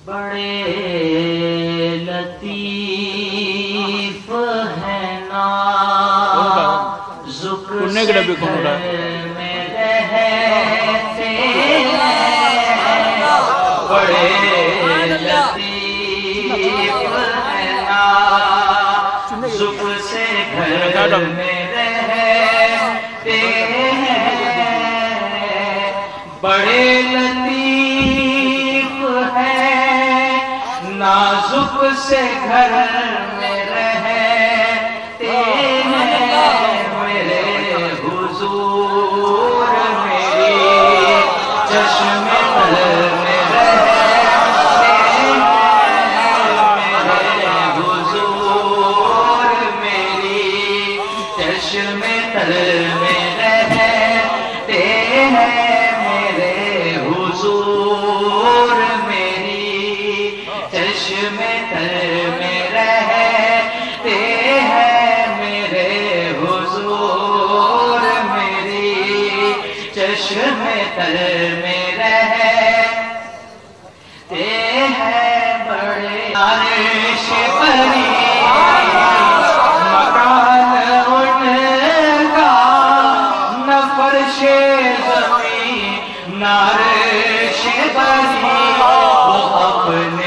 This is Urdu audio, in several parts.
بڑے لطیف ہے نازک سے گھر میں رہتے ہیں، بڑے لطیف ہے نازک سے گھر میں رہتے ہیں، بڑے لطیف ہے نازک سے گھر میں رہتے ہیں، میرے حضور میری چشم تر میں رہتے ہیں، میرے حضور میری چشم تر میں رہتے ہیں، میرے حضور چشم تر میں رہتے ہیں، میرے حضور میری چشم تر میں رہتے ہیں، بڑے عرش پری مکان ان کا، نہ فرش زمین نہ عرش پری، وہ اپنے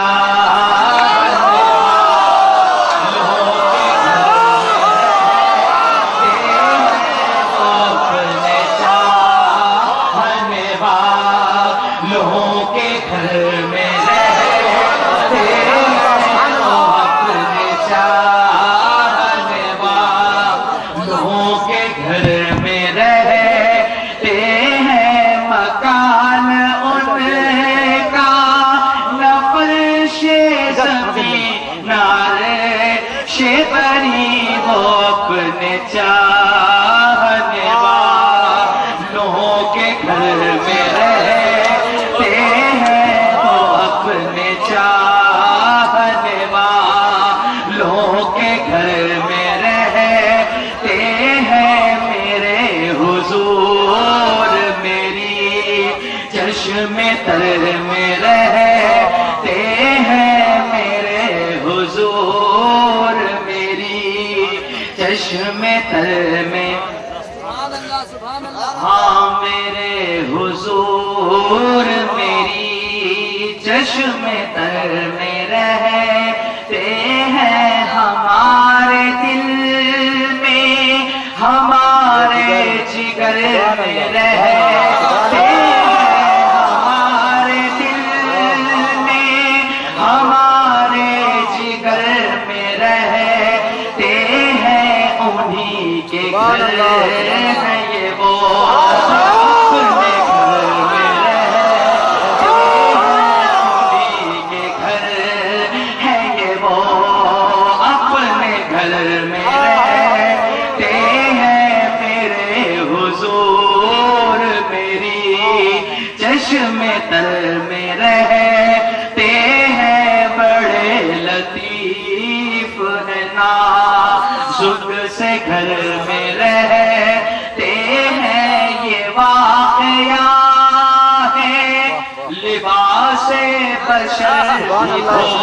اپنے چاہنے والوں کے گھر میں رہتے ہیں، وہ اپنے چاہنے والوں کے گھر میں رہتے ہیں، میرے حضور میری چشم تر میں رہتے ہیں، میرے حضور چشم تر میں، ہاں میرے حضور میری چشم تر میں رہتے ہیں، ہمارے دل میں ہمارے جگر میں رہتے ہیں، ہمارے دل میں ہمارے جگر میں رہتے ہیں، انہی کے گھر ہیں یہ وہ اپنے گھر میں رہتے ہیں، انہی کے گھر ہیں یہ وہ اپنے گھر میں رہتے ہیں، میرے حضور میری چشم تر میں رہتے ہیں، بڑے لطیف ہے نازک سے گھر میں رہتے ہیں، یہ واقعہ ہے لباس بشر بھی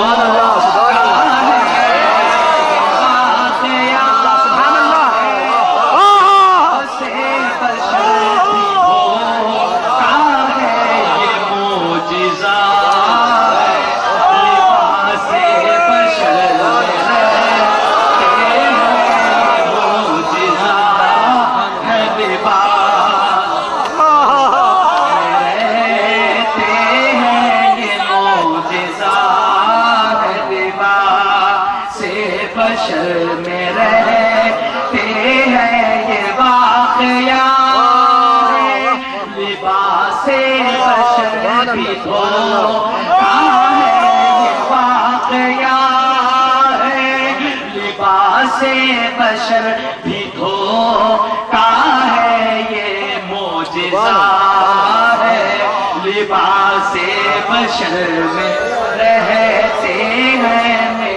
بشر میں رہتے ہیں، یہ واقعہ ہے لباس بشر بھی دھوکا ہے، یہ واقعہ ہے لباس بشر بھی دھوکا ہے، یہ معجزہ ہے لباس بشر میں رہتے ہیں،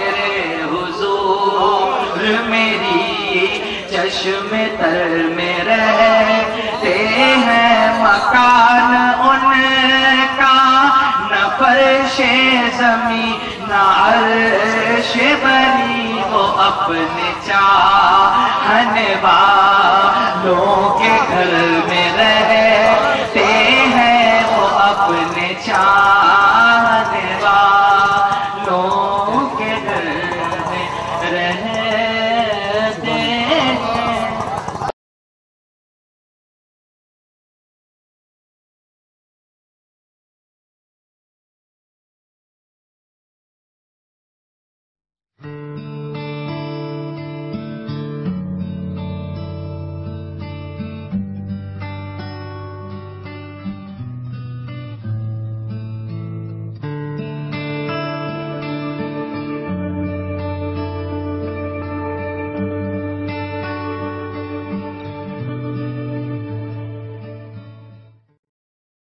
میری چشم تر میں رہتے ہیں، مکان ان کا نہ فرش عرش بنی وہ اپنے چاہنے والوں کے گھر میں رہتے ہیں وہ اپنے چاہنے